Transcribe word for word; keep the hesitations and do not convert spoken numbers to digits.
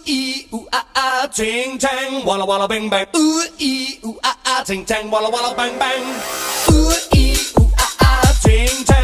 ee ooh ah ah, ting tang, walla walla bang bang. Ooh ee ooh ah ah, ting tang, walla walla bang bang. Ooh ee ooh ah ah, ting tang.